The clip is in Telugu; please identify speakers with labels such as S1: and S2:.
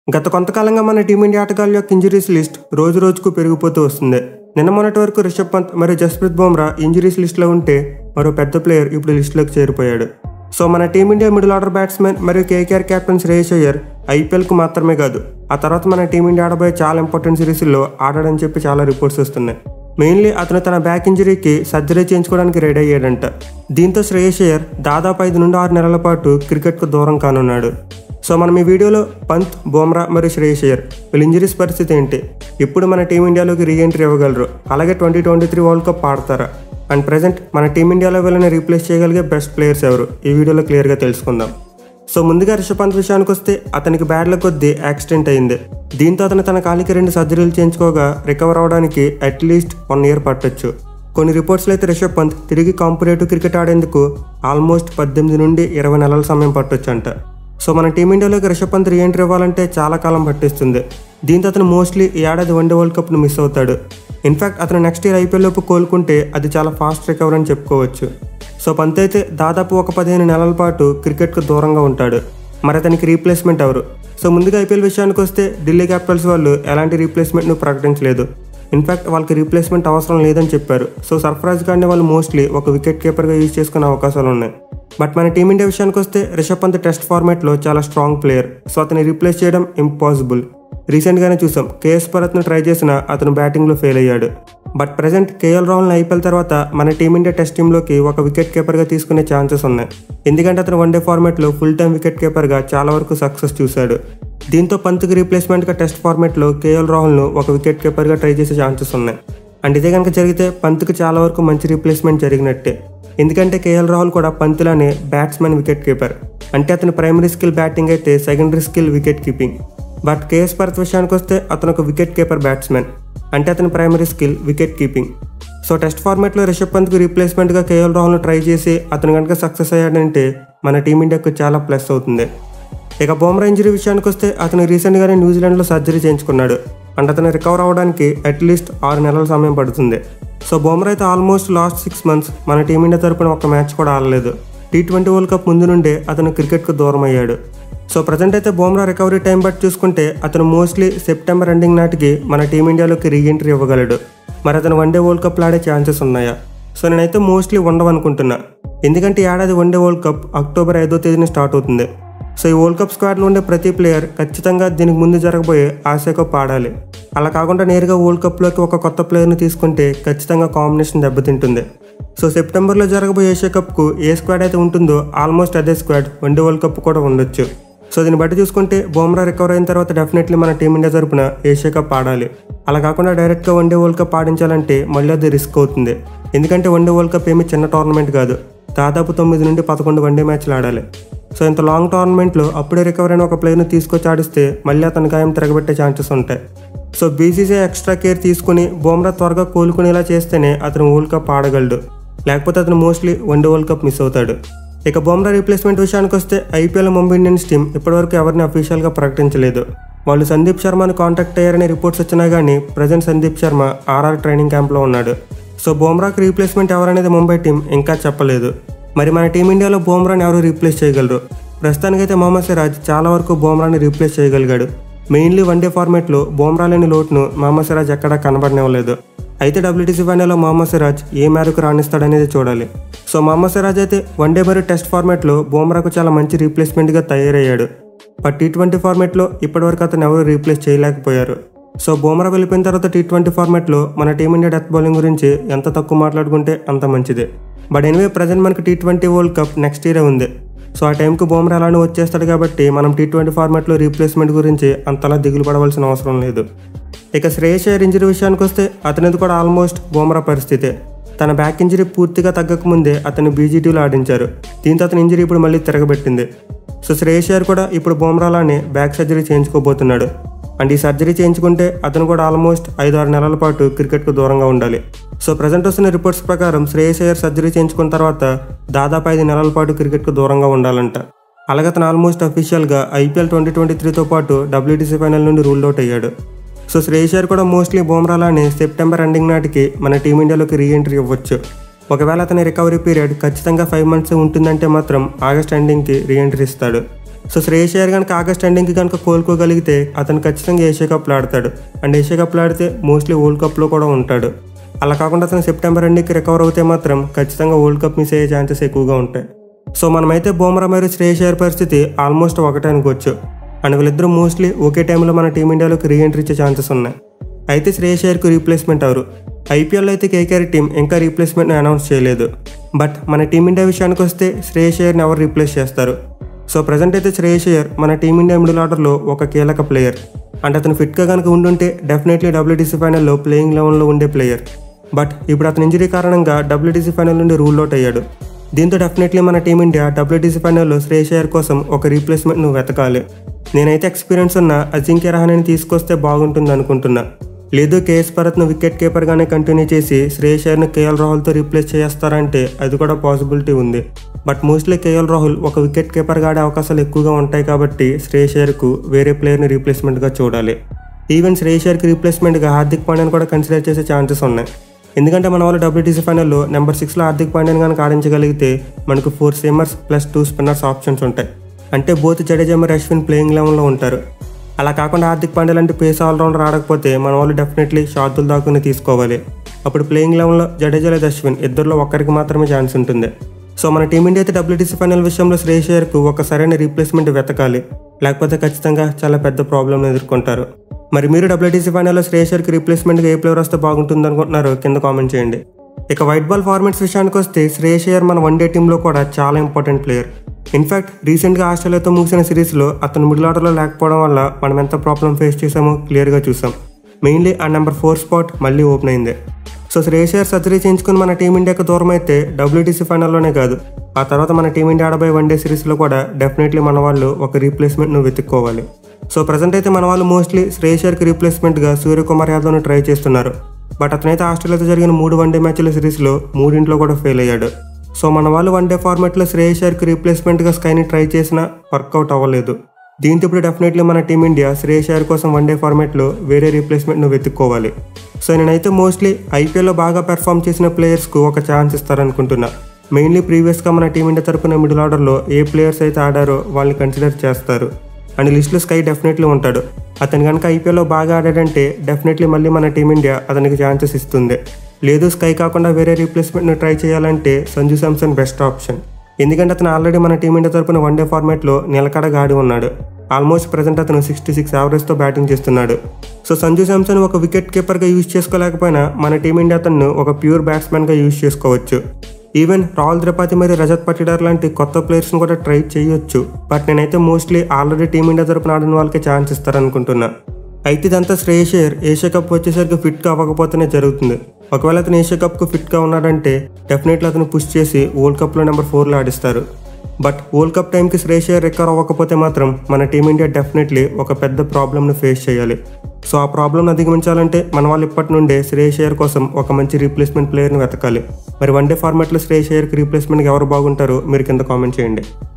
S1: గత కొంతకాలంగా మన టీమిండియా ఆటగాళ్ల యొక్క ఇంజరీస్ లిస్ట్ రోజు రోజుకు పెరిగిపోతూ వస్తుంది. నిన్న మొన్నటి వరకు రిషబ్ పంత్ మరియు జస్ప్రీత్ బుమ్రా ఇంజరీస్ లిస్టులో ఉంటే మరో పెద్ద ప్లేయర్ ఇప్పుడు లిస్టులోకి చేరిపోయాడు. సో మన టీమిండియా మిడిల్ ఆర్డర్ బ్యాట్స్మెన్ మరియు కేకేఆర్ కెప్టెన్ శ్రేయస్ అయ్యర్ ఐపీఎల్కు మాత్రమే కాదు, ఆ తర్వాత మన టీమిండియా ఆడబోయే చాలా ఇంపార్టెంట్ సిరీస్లో ఆడాడని చెప్పి చాలా రిపోర్ట్స్ వస్తున్నాయి. మెయిన్లీ అతను తన బ్యాక్ ఇంజరీకి సర్జరీ చేయించుకోవడానికి రెడీ అయ్యాడంట. దీంతో శ్రేయస్ అయ్యర్ దాదాపు 5 నుండి 6 నెలల పాటు క్రికెట్కు దూరం కానున్నాడు. సో మనం ఈ వీడియోలో పంత్, బుమ్రా మరియు శ్రేయస్ అయ్యర్ వీళ్ళ ఇంజరీస్ పరిస్థితి ఏంటి, ఇప్పుడు మన టీమిండియాలోకి రీఎంట్రీ ఇవ్వగలరు, అలాగే 2023 వరల్డ్ కప్ ఆడతారా, అండ్ ప్రెజెంట్ మన టీమిండియాలో వీళ్ళని రీప్లేస్ చేయగలిగే బెస్ట్ ప్లేయర్స్ ఎవరు, ఈ వీడియోలో క్లియర్గా తెలుసుకుందాం. సో ముందుగా రిషబ్ పంత్ విషయానికి వస్తే అతనికి బ్యాడ్ లక్ కొద్దీ యాక్సిడెంట్ అయింది. దీంతో అతను తన కాలికి 2 సర్జరీలు చేయించుకోగా రికవర్ అవడానికి అట్లీస్ట్ 1 ఇయర్ పట్టొచ్చు. కొన్ని రిపోర్ట్స్లో అయితే రిషబ్ పంత్ తిరిగి కాంపిటేటివ్ క్రికెట్ ఆడేందుకు ఆల్మోస్ట్ 18 నుండి 20 నెలల సమయం పట్టొచ్చు అంట. సో మన టీమిండియాలోకి రిషబ్ పంత్ రీఎంట్రీ ఇవ్వాలంటే చాలా కాలం పట్టిస్తుంది. దీంతో అతను మోస్ట్లీ ఈ ఏడాది వన్డే వరల్డ్ కప్ను మిస్ అవుతాడు. ఇన్ఫ్యాక్ట్ అతను నెక్స్ట్ ఇయర్ ఐపీఎల్ లోపు కోలుకుంటే అది చాలా ఫాస్ట్ రికవర్ అని చెప్పుకోవచ్చు. సో పంత్ అయితే దాదాపు ఒక 15 నెలల పాటు క్రికెట్కు దూరంగా ఉంటాడు. మరి అతనికి రీప్లేస్మెంట్ ఎవరు? సో ముందుగా ఐపీఎల్ విషయానికి వస్తే ఢిల్లీ క్యాపిటల్స్ వాళ్ళు ఎలాంటి రీప్లేస్మెంట్ను ప్రకటించలేదు. ఇన్ఫ్యాక్ట్ వాళ్ళకి రీప్లేస్మెంట్ అవసరం లేదని చెప్పారు. సో సర్ఫరాజ్ ఖాన్ని వాళ్ళు మోస్ట్లీ ఒక వికెట్ కీపర్గా యూజ్ చేసుకునే అవకాశాలు ఉన్నాయి. బట్ మన టీమిండియా విషయానికి వస్తే రిషబ్ పంత్ టెస్ట్ ఫార్మాట్లో చాలా స్ట్రాంగ్ ప్లేయర్. సో అతన్ని రీప్లేస్ చేయడం ఇంపాసిబుల్. రీసెంట్గానే చూసాం కేఎస్ భరత్ను ట్రై చేసినా అతను బ్యాటింగ్లో ఫెయిల్ అయ్యాడు. బట్ ప్రెజెంట్ కేఎల్ రాహుల్ని ఐపీఎల్ తర్వాత మన టీమిండియా టెస్ట్ టీంలోకి ఒక వికెట్ కీపర్గా తీసుకునే ఛాన్సెస్ ఉన్నాయి. ఎందుకంటే అతను వన్డే ఫార్మాట్లో ఫుల్ టైం వికెట్ కీపర్గా చాలా వరకు సక్సెస్ చూశాడు. దీంతో పంత్కి రీప్లేస్మెంట్గా టెస్ట్ ఫార్మాట్లో కేఎల్ రాహుల్ను ఒక వికెట్ కీపర్గా ట్రై చేసే ఛాన్సెస్ ఉన్నాయి. అండ్ ఇదే కనుక జరిగితే పంత్కి చాలా వరకు మంచి రీప్లేస్మెంట్ జరిగినట్టే. ఎందుకంటే కేఎల్ రాహుల్ కూడా పంత్లానే బ్యాట్స్మెన్ వికెట్ కీపర్. అంటే అతని ప్రైమరీ స్కిల్ బ్యాటింగ్ అయితే secondary skill wicket keeping. But KS Bharat విషయానికి వస్తే అతను ఒక వికెట్ కీపర్ బ్యాట్స్మెన్, అంటే అతని primary skill wicket keeping. So test ఫార్మాట్లో రిషబ్ పంత్కి రీప్లేస్మెంట్గా కేఎల్ రాహుల్ను ట్రై చేసి అతను కనుక సక్సెస్ అయ్యాడంటే మన టీమిండియాకు చాలా ప్లస్ అవుతుంది. ఇక బుమ్రా ఇంజరీ విషయానికి వస్తే అతను రీసెంట్గానే న్యూజిలాండ్లో సర్జరీ చేయించుకున్నాడు. అండ్ అతను రికవర్ అవ్వడానికి అట్లీస్ట్ 6 నెలల సమయం పడుతుంది. సో బుమ్రా అయితే ఆల్మోస్ట్ లాస్ట్ 6 months మన టీమిండియా తరపున ఒక మ్యాచ్ కూడా ఆడలేదు. T20 వరల్డ్ కప్ ముందు నుండే అతను క్రికెట్కు దూరం అయ్యాడు. సో ప్రజెంట్ అయితే బుమ్రా రికవరీ టైం బట్టి చూసుకుంటే అతను మోస్ట్లీ సెప్టెంబర్ ఎండింగ్ నాటికి మన టీమిండియాలోకి రీఎంట్రీ ఇవ్వగలడు. మరి అతను వన్డే వరల్డ్ కప్లో ఆడే ఛాన్సెస్ ఉన్నాయా? సో నేనైతే మోస్ట్లీ ఉండవనుకుంటున్నా. ఎందుకంటే ఈ ఏడాది వన్డే వరల్డ్ కప్ అక్టోబర్ 5వ తేదీన స్టార్ట్ అవుతుంది. సో ఈ వరల్డ్ కప్ స్క్వాడ్లో ఉండే ప్రతి ప్లేయర్ ఖచ్చితంగా దీనికి ముందు జరగబోయే ఆసియా కప్ ఆడాలి. అలా కాకుండా నేరుగా వరల్డ్ కప్లోకి ఒక కొత్త ప్లేయర్ని తీసుకుంటే ఖచ్చితంగా కాంబినేషన్ దెబ్బతింటుంది. సో సెప్టెంబర్లో జరగబోయే ఏషియా కప్కు ఏ స్క్వాడ్ అయితే ఉంటుందో ఆల్మోస్ట్ అదే స్క్వాడ్ వన్డే వరల్డ్ కప్ కూడా ఉండొచ్చు. సో దీన్ని బట్టి చూసుకుంటే బుమ్రా రికవర్ అయిన తర్వాత డెఫినెట్లీ మన టీమిండియా తరపున ఏషియా కప్ ఆడాలి. అలా కాకుండా డైరెక్ట్గా వన్డే వరల్డ్ కప్ ఆడించాలంటే మళ్ళీ అది రిస్క్ అవుతుంది. ఎందుకంటే వన్డే వరల్డ్ కప్ ఏమీ చిన్న టోర్నమెంట్ కాదు, దాదాపు 9 నుండి 11 వన్డే మ్యాచ్లు ఆడాలి. సో ఇంత లాంగ్ టోర్నమెంట్లో అప్పుడే రికవర్ అయిన ఒక ప్లేయర్ని తీసుకొచ్చి ఆడిస్తే మళ్ళీ అతని గాయం తిరగబెట్టే ఛాన్సెస్ ఉంటాయి. సో బీసీసీఐ ఎక్స్ట్రా కేర్ తీసుకుని బుమ్రా త్వరగా కోలుకునేలా చేస్తేనే అతను వరల్డ్ కప్ ఆడగలడు, లేకపోతే అతను mostly one day world cup miss అవుతాడు. ఇక బుమ్రా రీప్లేస్మెంట్ విషయానికి వస్తే ఐపీఎల్ ముంబై ఇండియన్స్ టీం ఇప్పటివరకు ఎవరిని అఫీషియల్గా ప్రకటించలేదు. వాళ్ళు సందీప్ శర్మను కాంటాక్ట్ అయ్యారనే రిపోర్ట్స్ వచ్చినా కానీ present Sandeep Sharma RR training క్యాంప్లో ఉన్నాడు. సో బుమ్రాకి రీప్లేస్మెంట్ ఎవరనేది ముంబై టీం ఇంకా చెప్పలేదు. మరి మన టీమిండియాలో బుమ్రాని ఎవరు రీప్లేస్ చేయగలరు? ప్రస్తుతానికైతే మొహమ్మద్ సిరాజ్ చాలా వరకు బుమ్రాని రీప్లేస్ చేయగలిగాడు. మెయిన్లీ వన్డే ఫార్మాట్లో బుమ్రా లేని లోటును మొహమ్మద్ సిరాజ్ ఎక్కడా కనబడనివ్వలేదు. అయితే WTC ఫైనల్లో మొహమ్మద్ సిరాజ్ ఏ మేరకు రాణిస్తాడనేది చూడాలి. సో మొహమ్మద్ సిరాజ్ అయితే వన్డే మరియు టెస్ట్ ఫార్మాట్లో బుమ్రాకు చాలా మంచి రీప్లేస్మెంట్గా తయారయ్యాడు. బట్ T20 ఫార్మాట్లో ఇప్పటివరకు అతను ఎవరు రీప్లేస్ చేయలేకపోయారు. సో బుమ్రా వెళ్ళిపోయిన తర్వాత T20 ఫార్మాట్లో మన టీమిండియా డెత్ బౌలింగ్ గురించి ఎంత తక్కువ మాట్లాడుకుంటే అంత మంచిదే. బట్ ఎనివే ప్రజెంట్ మనకు T20 వరల్డ్ కప్ నెక్స్ట్ ఇయరే ఉంది. సో ఆ టైంకి బుమ్రా అలానే వచ్చేస్తాడు కాబట్టి మనం T20 ఫార్మాట్లో రీప్లేస్మెంట్ గురించి అంతలా దిగులు పడవలసిన అవసరం లేదు. ఇక శ్రేయస్ అయ్యర్ ఇంజరీ విషయానికి వస్తే అతనిది కూడా ఆల్మోస్ట్ బుమ్రా పరిస్థితే. తన బ్యాక్ ఇంజరీ పూర్తిగా తగ్గకముందే అతను BGTలో ఆడించారు. దీంతో అతని ఇంజరీ ఇప్పుడు మళ్ళీ తిరగబెట్టింది. సో శ్రేయస్ అయ్యర్ కూడా ఇప్పుడు బుమ్రాలానే బ్యాక్ సర్జరీ చేయించుకోబోతున్నాడు. అండ్ ఈ సర్జరీ చేయించుకుంటే అతను కూడా ఆల్మోస్ట్ 5-6 నెలల పాటు క్రికెట్కు దూరంగా ఉండాలి. సో ప్రజెంట్ వస్తున్న రిపోర్ట్స్ ప్రకారం శ్రేయస్ అయ్యర్ సర్జరీ చేయించుకున్న తర్వాత దాదాపు 5 నెలల పాటు క్రికెట్కు దూరంగా ఉండాలంట. అలాగే అతను ఆల్మోస్ట్ అఫీషియల్గా ఐపీఎల్ 2023తో పాటు WTC ఫైనల్ నుండి రూల్ అవుట్ అయ్యాడు. సో శ్రేయస్ అయ్యర్ కూడా మోస్ట్లీ బుమ్రాలానే సెప్టెంబర్ ఎండింగ్ నాటికి మన టీమిండియాలోకి రీఎంట్రీ ఇవ్వచ్చు. ఒకవేళ అతని రికవరీ పీరియడ్ ఖచ్చితంగా 5 months ఉంటుందంటే మాత్రం ఆగస్ట్ ఎండింగ్కి రీఎంట్రీ ఇస్తాడు. సో శ్రేయస్ అయ్యర్ కనుక ఆగస్ట్ ఎండింగ్కి కనుక కోలుకోగలిగితే అతను ఖచ్చితంగా ఏషియా కప్లో ఆడతాడు. అండ్ ఏషియా కప్లో ఆడితే మోస్ట్లీ వరల్డ్ కప్లో కూడా ఉంటాడు. అలా కాకుండా అతను సెప్టెంబర్ ఎండింగ్కి రికవర్ అవుతే మాత్రం ఖచ్చితంగా వరల్డ్ కప్ మిస్ అయ్యే ఛాన్సెస్ ఎక్కువగా ఉంటాయి. సో మనమైతే బుమ్రా మరియు శ్రేయస్ అయ్యర్ పరిస్థితి ఆల్మోస్ట్ ఒకటే అనుకోవచ్చు. అండ్ వీళ్ళిద్దరూ మోస్ట్లీ ఒకే టైంలో మన టీమిండియాలోకి రీఎంట్రీ ఇచ్చే ఛాన్సెస్ ఉన్నాయి. అయితే శ్రేయస్ అయ్యర్కు రీప్లేస్మెంట్ ఎవరు? ఐపీఎల్లో అయితే కేకేఆర్ టీం ఇంకా రీప్లేస్మెంట్ని అనౌన్స్ చేయలేదు. బట్ మన టీమిండియా విషయానికి వస్తే శ్రేయస్ అయ్యర్ని ఎవరు రీప్లేస్ చేస్తారు? సో ప్రజెంట్ అయితే శ్రేయస్ అయ్యర్ మన టీమిండియా మిడిల్ ఆర్డర్లో ఒక కీలక ప్లేయర్. అండ్ అతను ఫిట్గా కనుక ఉండుంటే డెఫినెట్లీ WTC ఫైనల్లో ప్లేయింగ్ లెవెన్లో ఉండే ప్లేయర్. బట్ ఇప్పుడు అతని ఇంజరీ కారణంగా WTC ఫైనల్ నుండి రూల్ అవుట్ అయ్యాడు. దీంతో డెఫినెట్లీ మన టీమిండియా WTC ఫైనల్లో శ్రేయస్ అయ్యర్ కోసం ఒక రీప్లేస్మెంట్ను వెతకాలి. నేనైతే ఎక్స్పీరియన్స్ ఉన్న అజింక్య రహానేని తీసుకొస్తే బాగుంటుంది అనుకుంటున్నా. లేదు కేఎస్ భరత్ను వికెట్ కీపర్గానే కంటిన్యూ చేసి శ్రేయస్ అయ్యర్ను కేఎల్ రాహుల్తో రీప్లేస్ చేస్తారంటే అది కూడా పాసిబిలిటీ ఉంది. బట్ మోస్ట్లీ కేఎల్ రాహుల్ ఒక వికెట్ కీపర్గా ఆడే అవకాశాలు ఎక్కువగా ఉంటాయి కాబట్టి శ్రేయస్ అయ్యర్కు వేరే ప్లేయర్ని రీప్లేస్మెంట్గా చూడాలి. ఈవెన్ శ్రేయస్ అయ్యర్కి రీప్లేస్మెంట్గా హార్దిక్ పాండ్యాని కూడా కన్సిడర్ చేసే ఛాన్సెస్ ఉన్నాయి. ఎందుకంటే మన వాళ్ళు WTC ఫైనల్లో నెంబర్ 6లో హార్దిక్ పాండ్యాని కనుక ఆడించగలిగితే మనకు 4 సీమర్స్ ప్లస్ 2 స్పిన్నర్స్ ఆప్షన్స్ ఉంటాయి. అంటే బోత్ జడేజా మరియు అశ్విన్ ప్లేయింగ్ లెవెన్లో ఉంటారు. అలా కాకుండా హార్దిక్ పాండ్యా లాంటి పేస్ ఆల్రౌండర్ ఆడకపోతే మన వాళ్ళు డెఫినెట్లీ షార్దుల్ దాకుని తీసుకోవాలి. అప్పుడు ప్లేయింగ్ లెవెన్లో జడేజా లేదా అశ్విన్ ఇద్దరిలో ఒక్కరికి మాత్రమే ఛాన్స్ ఉంటుంది. సో మన టీమిండియా అయితే WTC ఫైనల్ విషయంలో శ్రేయస్ అయ్యర్కు ఒక సరైన రీప్లేస్మెంట్ వెతకాలి. లేకపోతే ఖచ్చితంగా చాలా పెద్ద ప్రాబ్లమ్ని ఎదుర్కొంటారు. మరి మీరు WTC ఫైనల్లో శ్రేయస్ అయ్యర్కి రీప్లేస్మెంట్గా ఏ ప్లేయర్ వస్తే బాగుంటుంది అనుకుంటున్నారో కింద కామెంట్ చేయండి. ఇక వైట్ బాల్ ఫార్మాట్స్ విషయానికి వస్తే శ్రేయస్ అయ్యర్ మన వన్డే టీంలో కూడా చాలా ఇంపార్టెంట్ ప్లేయర్. ఇన్ఫ్యాక్ట్ రీసెంట్గా ఆస్ట్రేలియాతో ముగిసిన సిరీస్లో అతను మిడిల్ ఆర్డర్లో లేకపోవడం వల్ల మనం ఎంత ప్రాబ్లం ఫేస్ చేసామో క్లియర్గా చూసాం. మెయిన్లీ ఆ నెంబర్ 4 స్పాట్ మళ్ళీ ఓపెన్ అయింది. సో శ్రేయస్ అయ్యర్ సర్జరీ చేయించుకుని మన టీమిండియాకు దూరం అయితే WTC ఫైనల్లోనే కాదు, ఆ తర్వాత మన టీమిండియా ఆడబోయే వన్డే సిరీస్లో కూడా డెఫినెట్లీ మన వాళ్ళు ఒక రీప్లేస్మెంట్ను వెతుక్కోవాలి. సో ప్రజెంట్ అయితే మన వాళ్ళు మోస్ట్లీ శ్రేయస్ అయ్యర్కి రీప్లేస్మెంట్గా సూర్యకుమార్ యాదవ్ను ట్రై చేస్తున్నారు. బట్ అతనైతే ఆస్ట్రేలియాతో జరిగిన 3 వన్డే మ్యాచ్ల సిరీస్లో 3 కూడా ఫెయిల్ అయ్యాడు. సో మన వాళ్ళు వన్డే ఫార్మాట్లో శ్రేయస్ అయ్యర్కి రీప్లేస్మెంట్గా స్కైని ట్రై చేసినా వర్కౌట్ అవ్వలేదు. దీంతో ఇప్పుడు డెఫినెట్లీ మన టీమిండియా శ్రేయస్ అయ్యర్ కోసం వన్డే ఫార్మాట్లో వేరే రీప్లేస్మెంట్ను వెతుక్కోవాలి. సో నేనైతే మోస్ట్లీ ఐపీఎల్లో బాగా పెర్ఫామ్ చేసిన ప్లేయర్స్కు ఒక ఛాన్స్ ఇస్తారనుకుంటున్నా. మెయిన్లీ ప్రీవియస్గా మన టీమిండియా తరపున మిడిల్ ఆర్డర్లో ఏ ప్లేయర్స్ అయితే ఆడారో వాళ్ళని కన్సిడర్ చేస్తారు. అండ్ లిస్ట్లో స్కై డెఫినెట్లీ ఉంటాడు. అతను కనుక ఐపీఎల్లో బాగా ఆడాడంటే డెఫినెట్లీ మళ్ళీ మన టీమిండియా అతనికి ఛాన్సెస్ ఇస్తుంది. లేదు స్కై కాకుండా వేరే రీప్లేస్మెంట్ను ట్రై చేయాలంటే సంజు శాంసన్ బెస్ట్ ఆప్షన్. ఎందుకంటే అతను ఆల్రెడీ మన టీమిండియా తరపున వన్డే ఫార్మాట్లో నిలకడగా ఆడి ఉన్నాడు. ఆల్మోస్ట్ ప్రజెంట్ అతను 66 యావరేజ్తో బ్యాటింగ్ చేస్తున్నాడు. సో సంజు శాంసన్ ఒక వికెట్ కీపర్గా యూజ్ చేసుకోలేకపోయినా మన టీమిండియా అతను ఒక ప్యూర్ బ్యాట్స్మెన్గా యూజ్ చేసుకోవచ్చు. ఈవెన్ రాహుల్ త్రిపాఠి మరియు రజత్ పటిదార్ లాంటి కొత్త ప్లేయర్స్ని కూడా ట్రై చేయొచ్చు. బట్ నేనైతే మోస్ట్లీ ఆల్రెడీ టీమిండియా తరపున ఆడిన వాళ్ళకి ఛాన్స్ ఇస్తారనుకుంటున్నా. అయితే ఇదంతా శ్రేయస్ అయ్యర్ ఏషియా కప్ వచ్చేసరికి ఫిట్గా అవ్వకపోతేనే జరుగుతుంది. ఒకవేళ అతను ఏషియా కప్కు ఫిట్గా ఉన్నాడంటే డెఫినెట్లీ అతను పుష్ చేసి వరల్డ్ కప్లో నెంబర్ 4లో ఆడిస్తారు. బట్ వరల్డ్ కప్ టైంకి శ్రేయస్ అయ్యర్ రికవర్ అవ్వకపోతే మాత్రం మన టీమిండియా డెఫినెట్లీ ఒక పెద్ద ప్రాబ్లమ్ను ఫేస్ చేయాలి. సో ఆ ప్రాబ్లమ్ని అధిగమించాలంటే మన వాళ్ళు ఇప్పటి నుండే శ్రేయస్ అయ్యర్ కోసం ఒక మంచి రీప్లేస్మెంట్ ప్లేయర్ని వెతకాలి. మరి వన్డే ఫార్మాట్లో శ్రేయస్ అయ్యర్కి రీప్లేస్మెంట్కి ఎవరు బాగుంటారో మీరు కింద కామెంట్ చేయండి.